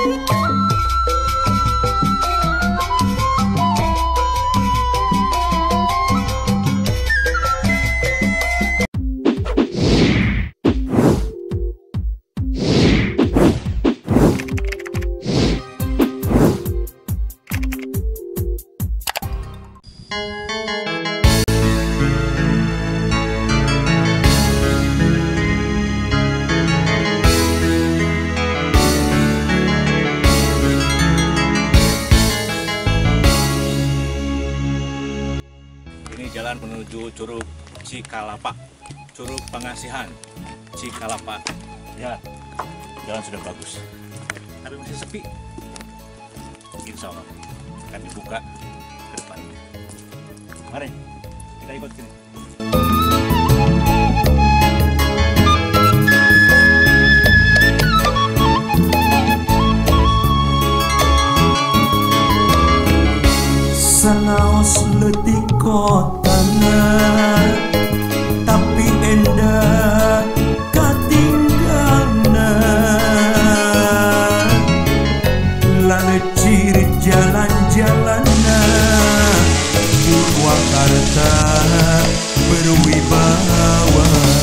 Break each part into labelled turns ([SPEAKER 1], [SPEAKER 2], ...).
[SPEAKER 1] Jalan menuju Curug Cikalapa, Curug Pengasihan Cikalapa. Ya, jalan sudah bagus, tapi masih sepi. Insya Allah kami buka ke depan. Mari kita ikut sini.
[SPEAKER 2] Sanaos leutik kotana tapi endah katinggalna, lalecir jalan-jalanna Purwakarta berwibawa.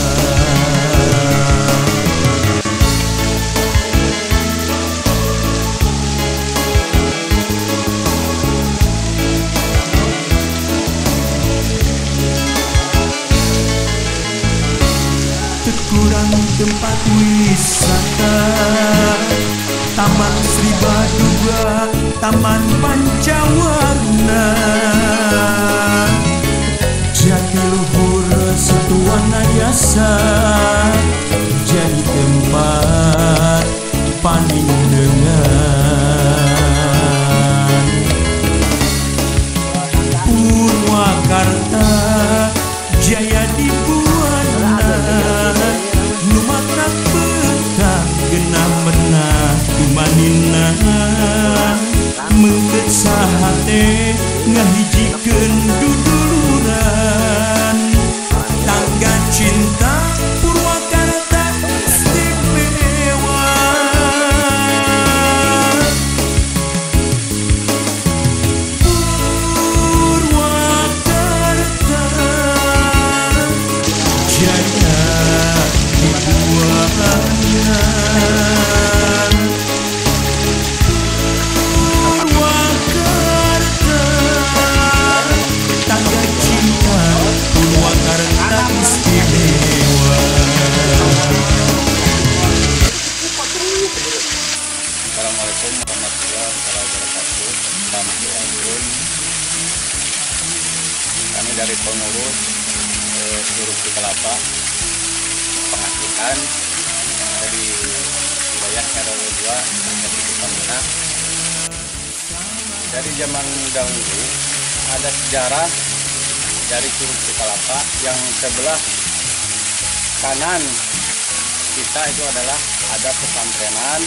[SPEAKER 2] Kurang tempat wisata, Taman Sri Baduga, Taman Pancawarna, Jatiluhur Setuana Yasa, jadi tempat panindengan. Purwakarta jaya dibuana, lumakna petang genah menah kumanina, mengket sahate ngahijikeun duduluran. Tangga cinta Purwakarta istimewa. Purwakarta jaya dibuana. Purwakarta tangga cinta, Purwakarta istimewa.
[SPEAKER 1] Assalamualaikum warahmatullahi wabarakatuh. Assalamualaikum. Kami dari pengurus Curug Cikalapa Pengasihan yang ada di wilayah RW 2 Kabupaten Pamina. Dari zaman dahulu ada sejarah dari Curug Cikalapa yang sebelah kanan kita itu adalah ada pesantrenan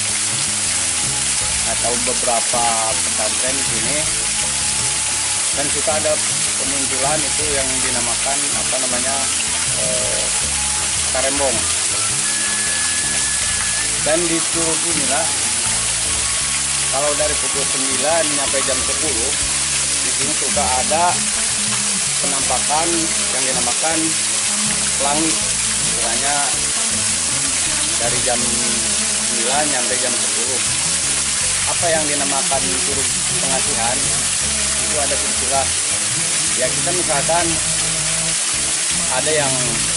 [SPEAKER 1] atau beberapa pesantren di sini, dan kita ada pemunculan itu yang dinamakan Karembong. Dan di Curug inilah kalau dari pukul 9 sampai jam 10 di sini sudah ada penampakan yang dinamakan pelangi, istilahnya dari jam 9 sampai jam 10. Apa yang dinamakan Curug Pengasihan itu ada silsilah. Ya, kita misalkan ada yang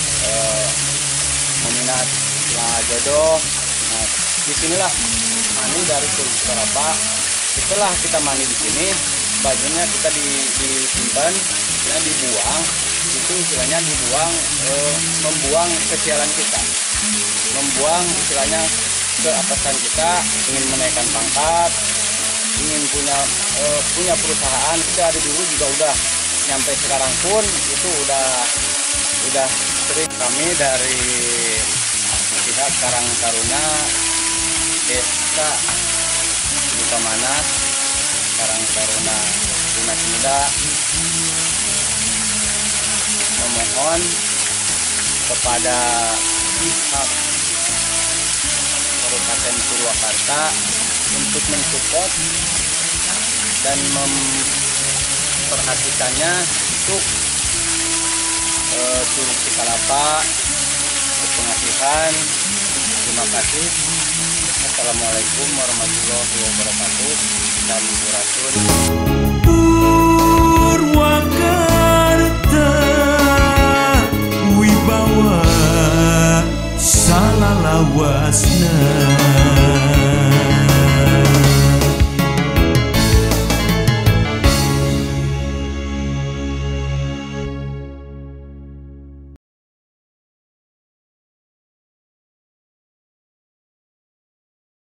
[SPEAKER 1] meminat jodoh. Nah, disinilah mani dari Curug Cikalapa. Setelah kita mani di sini, bajunya kita disimpan, ya, dibuang. Itu istilahnya dibuang, membuang kesialan kita, membuang istilahnya keatasan kita, ingin menaikkan pangkat, ingin punya perusahaan. Dari dulu juga udah, nyampe sekarang pun itu udah sering. Kami dari pihak Karang Taruna Desa Bukamana, Karang Taruna Tunas Muda, memohon kepada pihak Kabupaten Purwakarta untuk mensupport dan memperhatikannya untuk Curug Cikalapa berpengasihan. Terima kasih. Assalamualaikum warahmatullahi wabarakatuh. Sampurasun.
[SPEAKER 2] Purwakarta